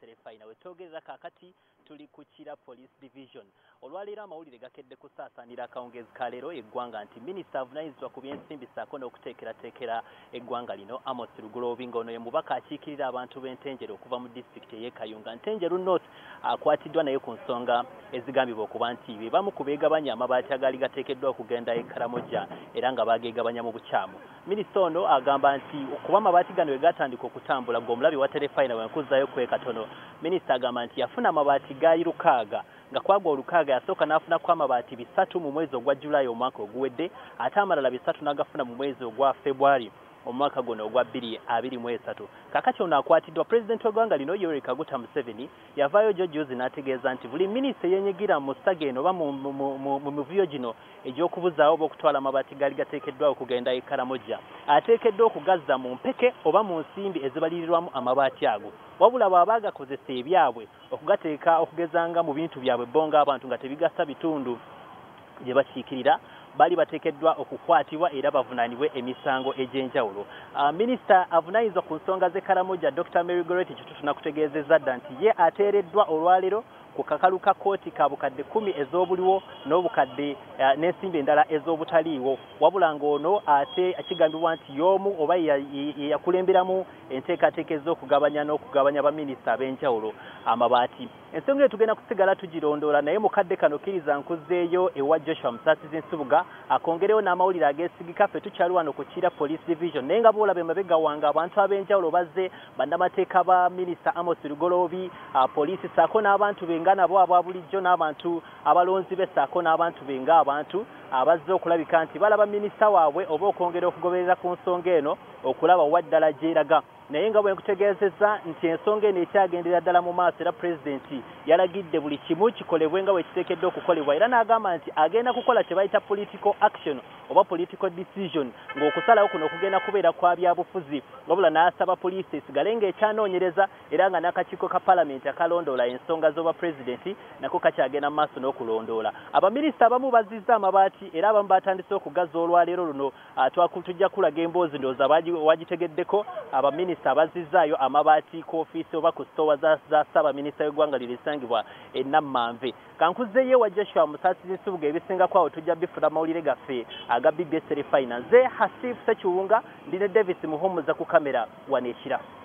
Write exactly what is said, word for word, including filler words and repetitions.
Terefayina wetwogerera kakati tuli ku Kira Police Division. Olwaleero amawulire gakedde kusaasaanira akawungeezi ka leero eggwanga nti minisita avunaanyizibwa ku byensimbi ssaako n'okuteekerateekera eggwanga lino Amos Lugoloobi ng'ono ye mubaka akiikirira abantu b'Entenjeru okuva mu disitulikiti ey'e Kayunga. Ntenjeru North akwatiddwa naye ku nsonga ezigambibwa okuba nti be bamu ku beegabanya amabaati agaali gateekeddwa okugenda e Karamoja era nga baageegabanya mu bukyamu. Minisita ono agamba nti okuba amabaati gano we gatandika okutambula ng'omulabi wa Terefayina bwe nkuzzayo kwe katono, minisita agamba nti yafuna amabaati gaali lukaaga nga kwagwa olukaaga yasooka n'afunako amabaati bisatu mu mwezi ogwa Julayi omwaka oguwedde ate amalala bisatu n'agafuna mu mwezi ogwa February omwaka guno ogwa bbiri abiri mu esatu. Kaakati ono akwatiddwa pulezidenti w'eggwanga lino Yoweri Kaguta Museveni yavaayo jjo juuzi n'ategeeza nti buli minisita eyeenyigira mu ssaga eno oba mu mivuyo gino egy'okubuzaawo oba okutwala amabaati gaali gateekeddwawo okugenda e Karamoja ateekeddwa okugazza mu mpeke oba mu nsimbi ezibalirirwamu amabaati ago, wabula bw'aba agakozesa ebyabwe okugateeka okugezanga mu bintu byabwe bo ng'abantu nga tebigasa bitundu gye bakiikirira bali bateekeddwa okukwatibwa era bavunaanibwe emisango egy'enjawulo. Uh, minisita avunaanyizibwa ku nsonga z'e Karamoja Doctor Mary Goreti kitutu tunakutegeezezza dda nti ye ateereddwa olwaleero ku kakalu ka kooti ka bukadde kumi ez'obuliwo n'obukadde uh, n'ensimbi endala ez'obutaliiwo, wabula ng'ono ate kigambibwa nti y'omu oba yakulemberamu enteekateeka ez'okugabanya n'okugabanya baminisita ab'enjawulo amabaati. Ensonga tugenda kusigala tugirondoola naye mukadde kano kkiriza nkuzzeeyo ewa Joshua Musaasizi Nsubuga akongerewo n'amawulire ageesigika ffe tukyali wano ku Kira Police Division naye nga boolaba emabega wange abantu ab'enjawulo bazze bannamateeka ba minisita Amos Lugoloobi, uh, poliisi ssaako n'abantu benga nabo aba bulijjo n'abantu abalonzi be ssaako n'abantu benga abantu abazze okulabika nti balaba minisita waabwe oba okwongera okugoberera ku nsonga eno okulaba wa ddala gy'eraga. Naye nga bwe nkutegeezezza nti ensonga eno ekyagendera ddala mu maaso era pulezidenti yalagidde buli kimu kikolebwe nga bwe kiteekeddwa okukolebwa era n'agamba nti agenda kukola kye bayita political action oba political decision ng'okusalawo kuno okugenda kubeera kwa byabufuzi, wabula n'asaba poliisi esigale ng'ekyanoonyereza era nga n'akakiiko ka palamenti akalondoola ensonga z'obwa pulezidenti nako kakyagenda mu maaso n'okulondoola. Abaminisita abamu bazizza amabaati era abamu batandise okugazza olwaleero luno. Tujja kulaga emboozi ndowooza wagitegeddeko abaminisita abazizzaayo amabaati ku ofiisi oba ku sitowa za, za Ssaabaminisita w'eggwanga lino erisangibwa e Namanve. Kankuzzeeyo wa Joshua Musaasizi Nsubuga ebisingako awo tujja bifuna amawulire gaffe aga B B S Terefayina. Nze Hasifu Sekiwunga ndi ne Davis Muhumuza ku kamera wano e Kira.